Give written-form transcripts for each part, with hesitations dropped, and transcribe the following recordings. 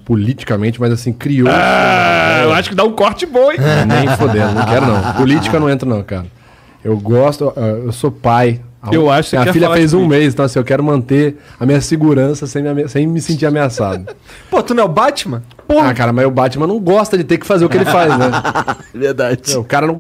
politicamente, mas assim, criou... Eu acho que dá um corte bom, hein? Nem fodendo, não quero não. Política eu não entro não, cara. Eu gosto, eu sou pai. Eu acho que minha você quer filha falar fez de um política. mês, então assim, eu quero manter a minha segurança sem me sentir ameaçado. Pô, tu não é o Batman? Ah, cara, mas o Batman não gosta de ter que fazer o que ele faz, né? Verdade. O cara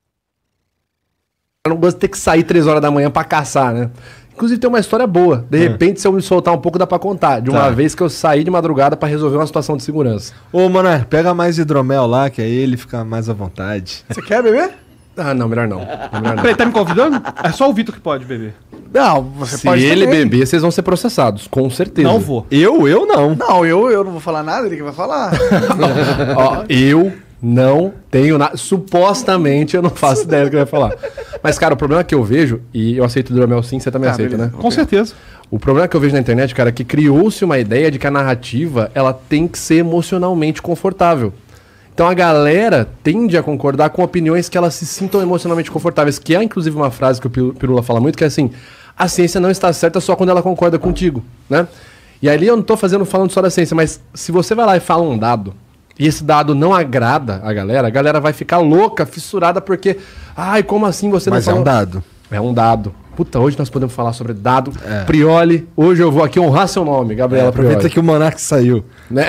não gosta de ter que sair 3 horas da manhã pra caçar, né? Inclusive tem uma história boa. De repente, se eu me soltar um pouco, dá pra contar. De uma vez que eu saí de madrugada pra resolver uma situação de segurança. Ô, mano, pega mais hidromel lá, que aí ele fica mais à vontade. Você quer beber? Ah, não, melhor não. Melhor não. Peraí, tá me convidando? É só o Vitor que pode beber. Não, você Se pode ele também. beber, vocês vão ser processados, com certeza. Não vou. Eu não. Não, eu não vou falar nada, ele que vai falar. Ó, eu não tenho nada. Supostamente eu não faço ideia do que ele vai falar. Mas, cara, o problema que eu vejo, e eu aceito o hidromel sim, você também Tá, aceita, beleza. né? Com certeza. O problema que eu vejo na internet, cara, é que criou-se uma ideia de que a narrativa ela tem que ser emocionalmente confortável. Então a galera tende a concordar com opiniões que elas se sintam emocionalmente confortáveis, que é inclusive uma frase que o Pirula fala muito, que é assim, a ciência não está certa só quando ela concorda contigo, né? E ali eu não tô falando só da ciência, mas se você vai lá e fala um dado, e esse dado não agrada a galera vai ficar louca, fissurada, porque, ai, como assim você Mas não é falou? um dado. É um dado. Puta, hoje nós podemos falar sobre dado. Prioli, hoje eu vou aqui honrar seu nome, Gabriela Prioli. Aproveita que o Monark saiu.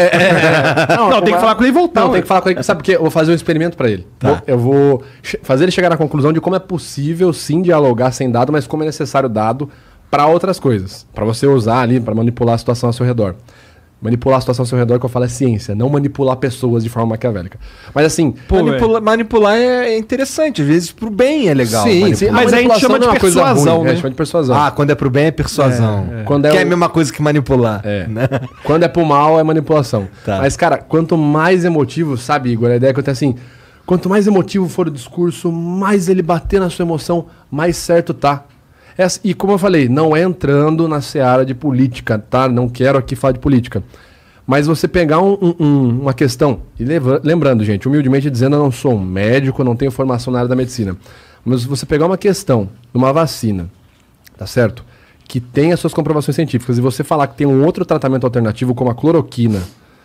Não, tem que falar com ele e voltar. Não, ué. tem que falar com ele. Sabe por quê? Eu vou fazer um experimento pra ele. Tá. Eu vou fazer ele chegar na conclusão de como é possível sim dialogar sem dado, mas como é necessário dado pra outras coisas. Pra você usar ali, pra manipular a situação ao seu redor. Manipular a situação ao seu redor, que eu falo, é ciência, não manipular pessoas de forma maquiavélica. Mas assim, Manipular é interessante, às vezes pro bem é legal. sim, sim, Mas a gente chama de não é uma coisa persuasão, ruim, né? a gente chama de persuasão. Ah, quando é pro bem é persuasão. Quando Que é é a o- mesma coisa que manipular. É. Né? Quando é pro mal, é manipulação. Tá. Mas, cara, quanto mais emotivo, sabe, Igor, a ideia que eu tenho assim, quanto mais emotivo for o discurso, mais ele bater na sua emoção, mais certo tá. E como eu falei, não é entrando na seara de política, tá? Não quero aqui falar de política. Mas você pegar uma questão, e lembrando, gente, humildemente dizendo, eu não sou um médico, não tenho formação na área da medicina. Mas você pegar uma questão de uma vacina, tá certo? Que tem as suas comprovações científicas, e você falar que tem um outro tratamento alternativo, como a cloroquina,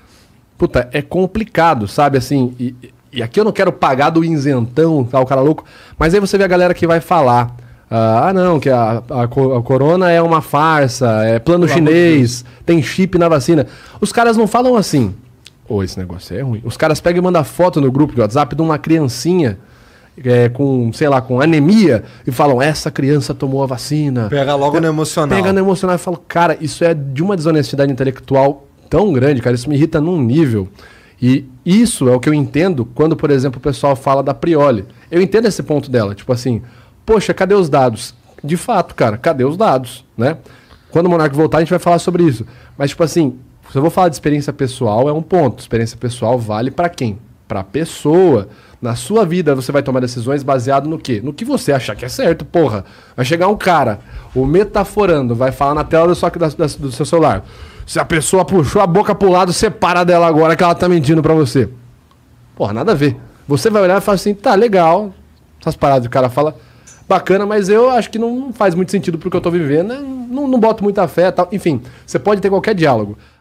puta, é complicado, sabe? Assim, e aqui eu não quero pagar do isentão, tá, o cara louco, mas aí você vê a galera que vai falar, não, que a corona é uma farsa, é plano chinês, tem chip na vacina. Os caras não falam assim, esse negócio é ruim. Os caras pegam e mandam foto no grupo de WhatsApp de uma criancinha com, sei lá, com anemia, e falam, essa criança tomou a vacina. Pega logo no emocional. Pega no emocional e fala, cara, isso é de uma desonestidade intelectual tão grande, cara, isso me irrita num nível. E isso é o que eu entendo quando, por exemplo, o pessoal fala da Prioli. Eu entendo esse ponto dela, tipo assim, poxa, cadê os dados? De fato, cara, cadê os dados, né? Quando o Monark voltar, a gente vai falar sobre isso. Mas, tipo assim, se eu vou falar de experiência pessoal, é um ponto. Experiência pessoal vale pra quem? Pra pessoa. Na sua vida, você vai tomar decisões baseado no quê? No que você achar que é certo, porra. Vai chegar um cara, o metaforando, vai falar na tela do seu celular. Se a pessoa puxou a boca pro lado, separa dela agora que ela tá mentindo pra você. Porra, nada a ver. Você vai olhar e falar assim, tá, legal. Essas paradas que o cara fala, bacana, mas eu acho que não faz muito sentido pro que eu tô vivendo, né? Não boto muita fé e tal. Enfim, você pode ter qualquer diálogo.